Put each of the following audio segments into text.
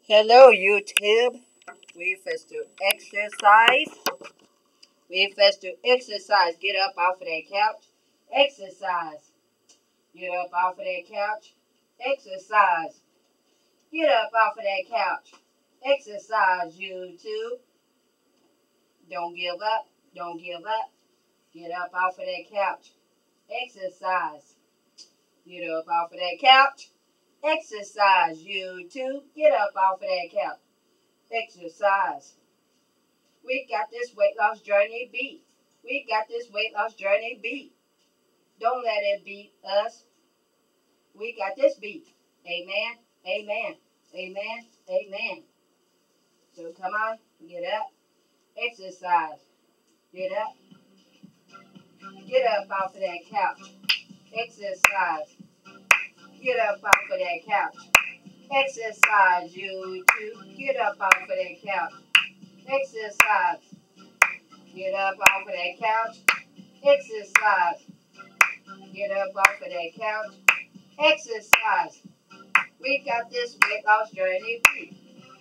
Hello, YouTube. We first to exercise. We first to exercise. Get up off of that couch. Exercise. Get up off of that couch. Exercise. Get up off of that couch. Exercise, YouTube. Don't give up. Don't give up. Get up off of that couch. Exercise. Get up off of that couch. Exercise, YouTube. Get up off of that couch. Exercise. We got this weight loss journey beat. We got this weight loss journey beat. Don't let it beat us. We got this beat. Amen. Amen. Amen. Amen. So come on, get up. Exercise. Get up. Get up off of that couch. Exercise. Get up off of that couch. Exercise, you two. Get up off of that couch. Exercise. Get up off of that couch. Exercise. Get up off of that couch. Exercise. We got this weight loss journey beat.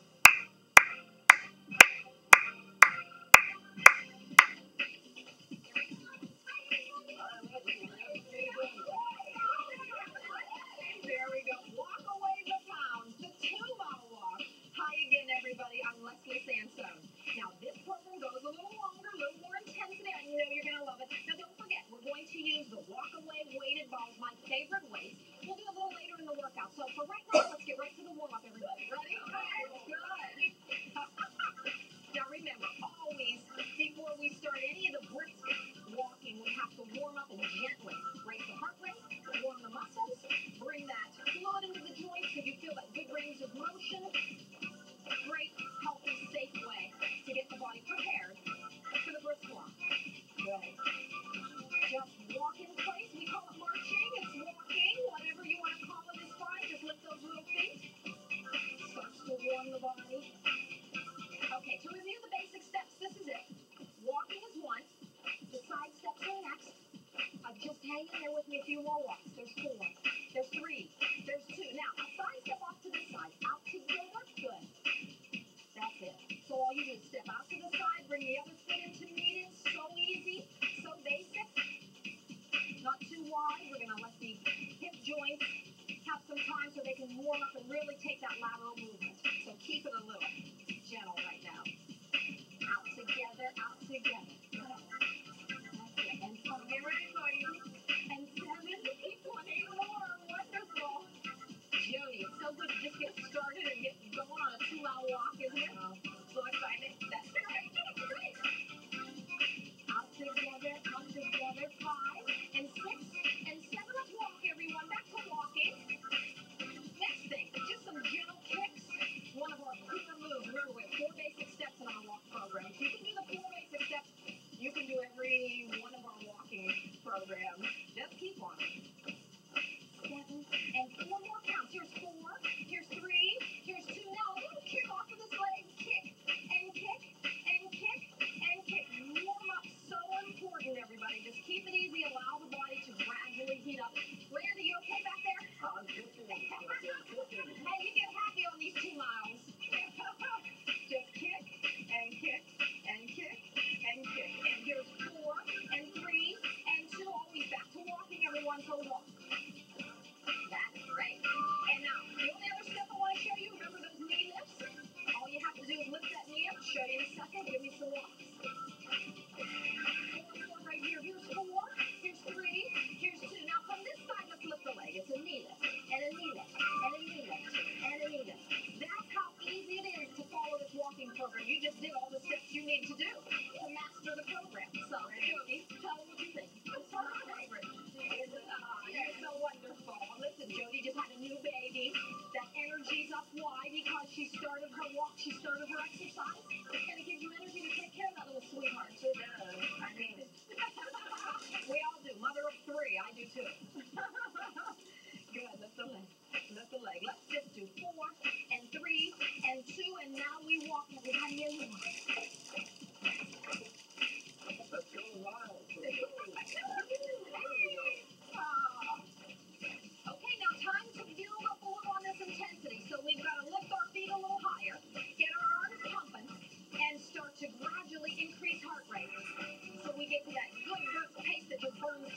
There we go. Walk away the pounds. The 2-mile walk. Hi again, everybody. I'm Leslie Sansone. Now, this program goes a little longer, a little more intensity. I know you're going to love it. Now, don't forget, we're going to use the walk-away weighted balls, my favorite weights. We'll do a little later in the workout. So, for right now, let's get right to the warm-up, everybody. Ready? Good. Now, remember, always, before we start any of the brisk walking, we have to warm up and gently raise the heart rate, warm the muscles, bring that fluid into the joints so you feel that good range of motion. Great, healthy, safe way to get the body prepared for the brisk walk. Good. Just walk in place. We call it marching. It's walking. Whatever you want to call it is fine. Just lift those little feet. Starts to warm the body. Okay, to review the basic steps, this is it. Walking is one. The side steps are next. Just hang in there with me a few more walks. There's 4. There's 3. There's 2. Now, a side step off to the side. Out together. Good. That's it. So all you do is step out to the side, bring the other foot into meet it. So easy. So basic. Not too wide. We're going to let the hip joints have some time so they can warm up and really take that lateral movement. So keep it a little gentle right now. Out together. Out together. Good. That's it. And so get ready for you. And 7, 8 more. Wonderful. Jody, it's so good to just get started and get going on a 2-mile walk, isn't it? So excited. That's great. That's great. Out together. Out together. 5 and 6 and 7. Let's walk, everyone. Back to walking. Next thing, just some gentle kicks. One of our core moves. Remember, we have 4 basic steps in our walk program. If you can do the 4 basic steps, you can do every one of our walking programs. Just keep on. 7 and 4 more counts. Here's 4. Here's 3. Here's 2. Now a little kick off of this leg. Kick and kick and kick and kick. Warm up. So important, everybody. Just keep it easy. Allow the body to gradually heat up. Randy, you okay back there? I'm cooking. Hey, you get happy on these 2 miles. Just kick and kick and kick and kick. And here's 4 and 3 and 2. Always back to walking, everyone. So walk. That's great. And now, the only other step I want to show you, remember those knee lifts? All you have to do is lift that knee up. Show you in a second. Give me some walks. 4 right here. Here's 4. Here's 3. Here's 2. Now, from this side, let's lift the leg. It's a knee lift. And a knee lift. And a knee lift. And a knee lift. That's how easy it is to follow this walking program. You just did all the steps you need to do to master the program. So, Jody, tell them what you think. It's my favorite. You're so wonderful. Listen, Jody just had a new baby. That energy's up. Why? Because she started her walk. She started her exercise. And it gives you energy to take care of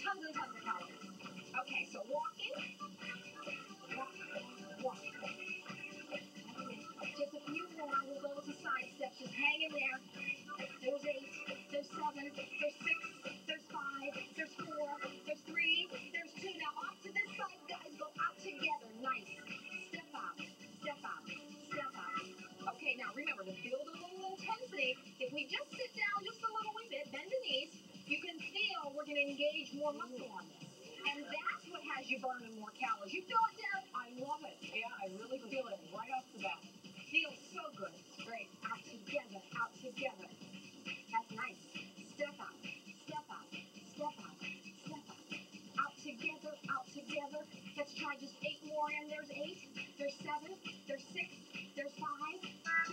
Tons and tons of calories. Okay, so walking. Walk, walk. Okay, just a few more. We'll go to side steps. Just hang in there. There's 8, there's 7, there's 6, there's 5, there's 4, there's 3, there's 2. Now off to this side, guys. Go out together. Nice. Step out, step out, step out. Okay, now remember to build a little intensity. If we just sit down just a little wee bit, bend the knees, you can feel we're going to engage more muscle on this. And that's what has you burning more calories. You feel it, Deb? I love it. Yeah, I really feel it right off the bat. Feels so good. Great. Out together, out together. That's nice. Step out, step out, step out, step out. Out together, out together. Let's try just 8 more, and there's 8, there's 7, there's 6, there's 5, 4,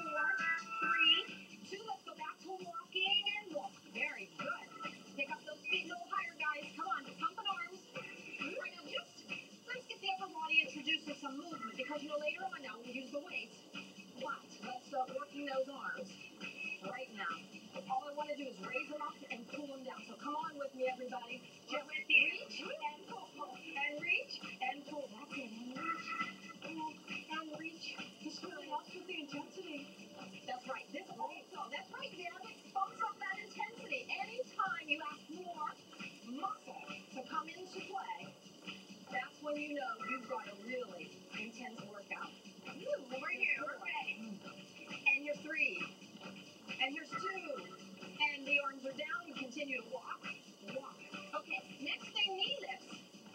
3, 2. Let's go back to walking and walk. Very good. Pick up those feet a little higher, guys. Come on, pumping arms. Right now, let's get the upper body introduced to some movement, because later on now we'll use the weights. But let's start working those arms right now. All I want to do is raise them up and pull them down. So come on with me, everybody. Just reach and pull, and reach and pull. That's it. And reach, pull, and reach. This really helps with the intensity. That's right. This also. That's right, Deb. It bumps up that intensity. Anytime you ask more muscle to come into play, that's when you know you've got a really intense workout. Over here. Okay. And you're 3. And here's 2. And the arms are down. You continue to walk. Walk. Okay. Next thing, knee lifts.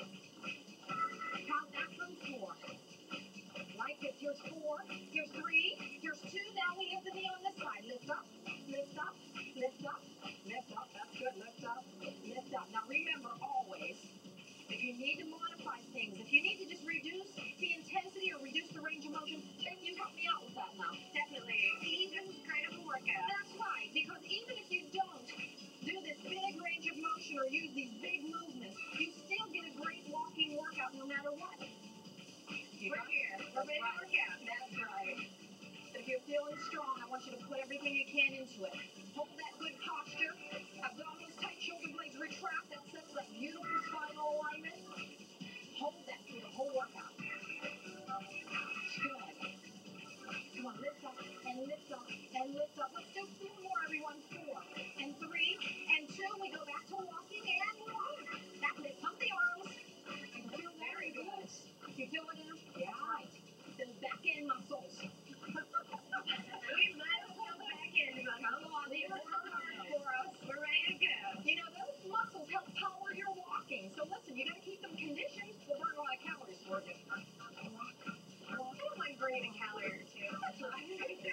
Count that from 4. Like this. Here's 4. Here's 3. Here's 2. Now we lift the knee on this side. Lift up. Lift up. Lift up. Lift up. That's good. Lift up. Lift up. Now remember always, if you need to modify things, if you need to just reduce the intensity or reduce the range of motion, then you help me out with that now. Definitely. Even kind of a workout. That's right. Because even if you don't do this big range of motion or use these big movements, you still get a great walking workout no matter what. Right here. We're ready to work out. That's right. If you're feeling strong, I want you to put everything you can into it. Hold that good posture. Abdominals tight, shoulder blades retract. That sets that beautiful spinal alignment. Hold that through the whole workout. Good. Come on, lift up and lift up and lift up. Let's do 4 more, everyone. 4 and 3 and 2. We go back to walking and walk. That's it. Pump the arms. And feel very good. You feel it now? Yeah. Right. Those back end muscles. We might as well back end muscles. Come on, these are hard for us. We're ready to go. Those muscles help power your walking. So listen, you got to keep them conditioned to burn a lot of calories for you. Walk. I don't mind burning a calorie or 2. That's right.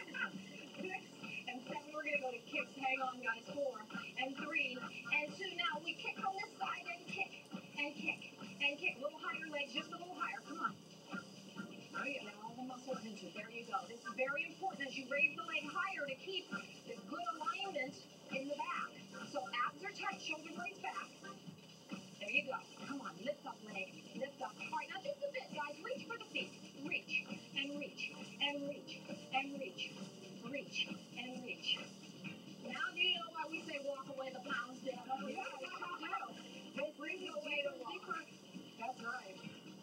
6 and 7. We're going to go to kicks. Hang on, guys. 4 and 3 and 2. Now we kick on this side and kick and kick and kick. A little higher legs, just a little higher. Come on. Oh, yeah. Now all the muscles into it. There you go. This is very important as you raise the leg higher to keep the good alignment in the back. So abs are tight, shoulder blades back. There you go. Come on, lift up leg, lift up. All right, now just a bit, guys. Reach for the feet. Reach and reach and reach and reach, reach and reach. Now do you know why we say walk away the pounds, Deb? Yeah, we sure do. It brings you away to walk. That's right.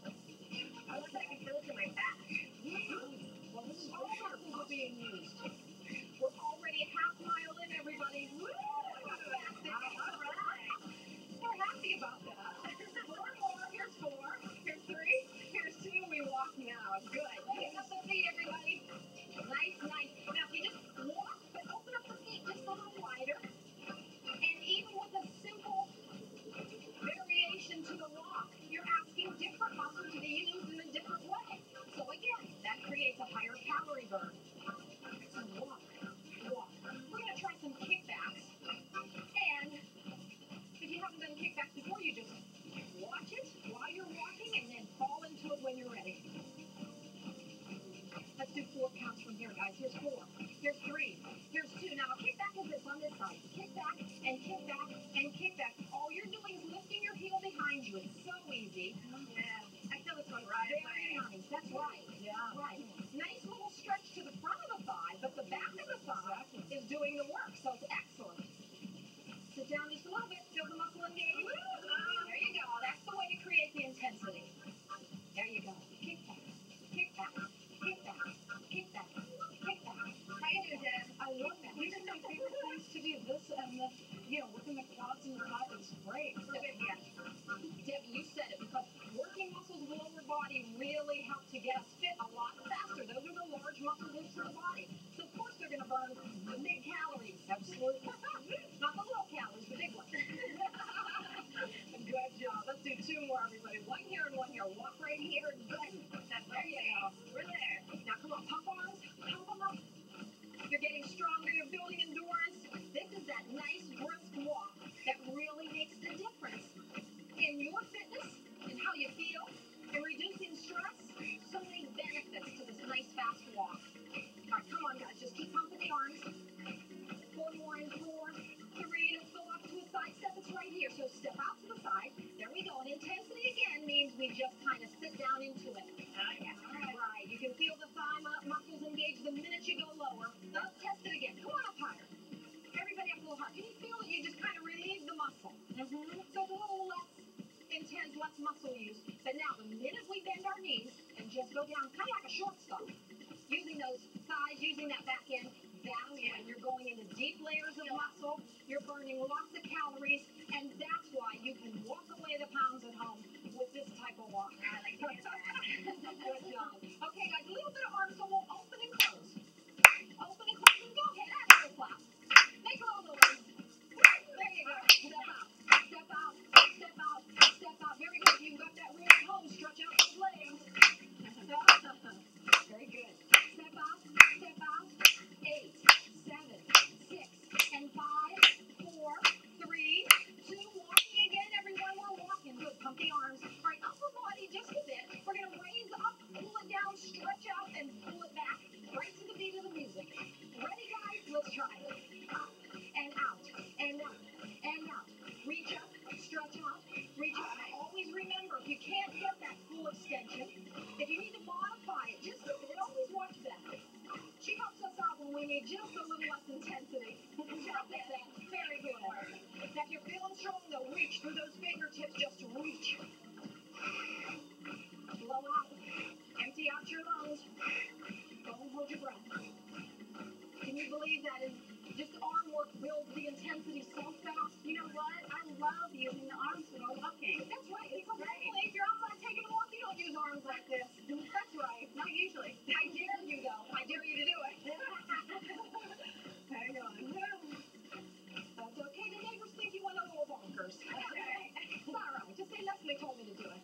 I wish I could feel it in my back. Well, this is all muscles are being used. We're already a half mile in, everybody. Woo! Fantastic. All right. We're happy about that. 4 more. Here's 4. Here's 3. Here's 2. We walk now. Good. Pick up the feet, everybody. Nice, nice. Now, if you just walk, but open up the feet just a little wider. And even with a simple variation to the walk, you're asking different muscles to be used in a different way. So again, that creates a higher calorie burn. So walk, walk. We're going to try some kickbacks. And if you haven't done kickbacks before, you just watch it while you're walking and then fall into it when you're ready. Let's do 4 counts from here, guys. Here's 4. Here's 3. Here's 2. Now, a kickback is this on this side. Kick back and kick back and kick back. All you're doing is lifting your heel behind you. It's so easy. Yeah. I feel this one right away. Nice. That's right. Yeah. Right. Nice little stretch to the front of the thigh, but the back of the thigh is doing the work. So it's excellent. Sit down just a little bit. Feel the muscle engage. There you go. really help to get us fit a lot faster. Those are the large muscle groups in the body. So of course they're going to burn the big calories. Absolutely. Not the little calories, the big ones. Good job. Let's do two more, everybody. One here and one here. Walk right here. Good. There you go. We're there. Now come on, pump arms. Pump them up. You're getting stronger. You're building endurance. This is that nice brisk walk that really makes the difference in your fitness and how you feel and reducing stress. So many benefits to this nice fast walk. All right, come on, guys. Just keep pumping the arms. 4 more and 4, 3. Don't go off to a side step. It's right here. So step out to the side. There we go. And intensity again means we just kind of sit down into it. Yeah. All right. You can feel the thigh muscles engage the minute you go lower. Let's test it again. Come on up higher. Everybody up a little higher. Can you feel it? You just kind of relieve the muscle. So it's a little less intense, less muscle use. But now the minute we bend our knees and just go down, kind of like a shortstop, using those thighs, using that back end, that's when you're going into deep layers of muscle. You're burning lots of calories, and that's why you can walk away the pounds at home with this type of walk. I like to get that. Good job. Okay, guys, a little bit of arm, so we'll open and close. Open and close, and go ahead. Add a clap. Make all the noise. There you go. Step out. Step out. Step out. Step out. Very good. You got that real pose. Stretch out those legs. Very good. Step out. Step out. 8, 7, 6, and 5, 4, 3, 2. Walking again, everyone. We're walking. Good. Pump the arms. All right, upper body just a bit. We're going to raise up, pull it down, stretch out, and pull it back right to the beat of the music. Ready, guys? Let's try it. Up and out and up and out. Reach up, stretch out, reach up. Now, always remember, if you can't get that full extension, if you need to modify it just a bit, always watch that. She helps us out when we need just a little less intensity. Very good. Now, if you're feeling strong, though, reach through those fingertips. Just reach. Blow out. Empty out your lungs. Don't hold your breath. Can you believe that? Just arm work builds the intensity so fast. You know what? I love using the arms for walking. That's right. It's okay. If you're outside taking a walk, you don't use arms like this. That's right. Not usually. I dare you, though. I dare you to do it. Hang on. That's okay. The neighbors think you went a little bonkers. Okay. It's all right. Just say Leslie told me to do it.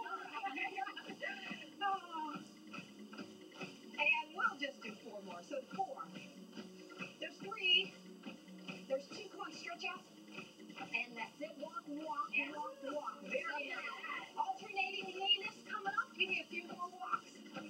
Oh. And we'll just do 4 more. So 4. There's 3. There's 2. Come on, stretch out. And that's it. Walk, walk, walk, walk. Very nice. Alternating knee lifts coming up. Give me a few more walks.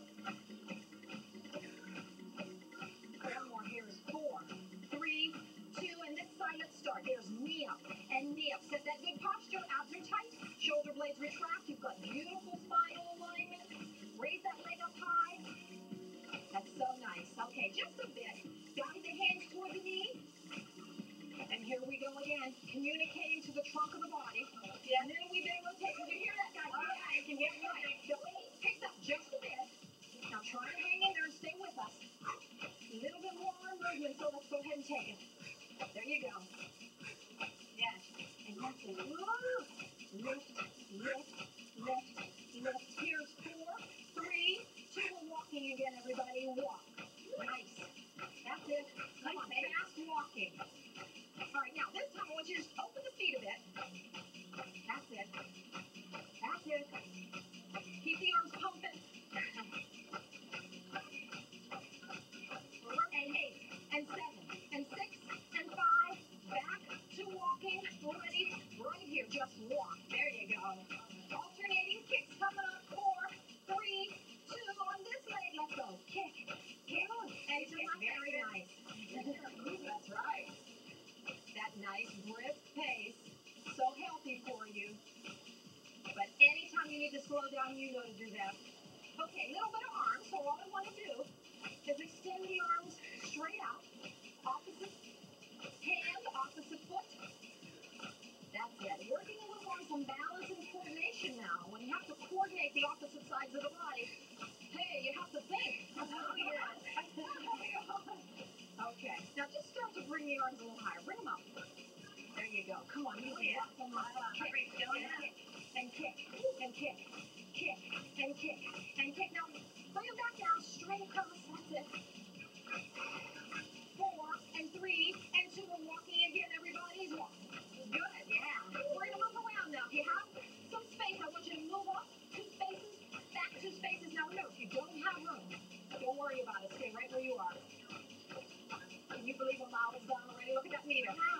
1 more. Here's 4, 3, 2. And this side, let's start. There's knee up and knee up. Set that good posture. Abs are tight. Shoulder blades retract. You've got beautiful spinal alignment. Raise that leg up high. That's so nice. Okay, just a bit. Guide the hands toward the knee. And here we go again. Communicating to the trunk of the body. Yeah. And then we bend rotate. Did you hear that, guys? Yeah, you can get right. The weight picks up just a bit. Now try to hang in there and stay with us. A little bit more arm movement, so let's go ahead and take it. There you go. Yes. And that's it. Lift, lift, lift, lift. Here's 4, 3, 2. We're walking again, everybody. Walk. Nice. That's it. Come on, fast walking. All right, now this time I want you to just open the feet a bit. That's it. That's it. Keep the arms pumping. And 8, and 7, and 6, and 5. Back to walking. Ready? Right here. Just walk. There you go. Alternating kicks coming up. 4, 3, 2. On this leg. Let's go. Kick. Kick. And to my very nice. That's right. That nice brisk pace. So healthy for you. But anytime you need to slow down, you know to do that. Okay, a little bit of arms. So all I want to do is extend the arms straight out. Opposite hand, opposite foot. That's it. Working a little on some balance and coordination now. When you have to coordinate the opposite sides of the body, hey, you have to think. Oh, yeah. Okay. Now just start to bring the arms a little higher. Bring them up. There you go. Come on. You can walk them up. Kick. And kick. And kick. kick, and kick, and kick. Now, bring them back down, straight across. That's it. 4 and 3 and 2 and walking again. Everybody's walking. Good, yeah. We're going to move around now. If you have some space, I want you to move up 2 spaces, back 2 spaces. Now, remember, if you don't have room, don't worry about it. Stay right where you are. Can you believe a mile is done already? Look at that meter.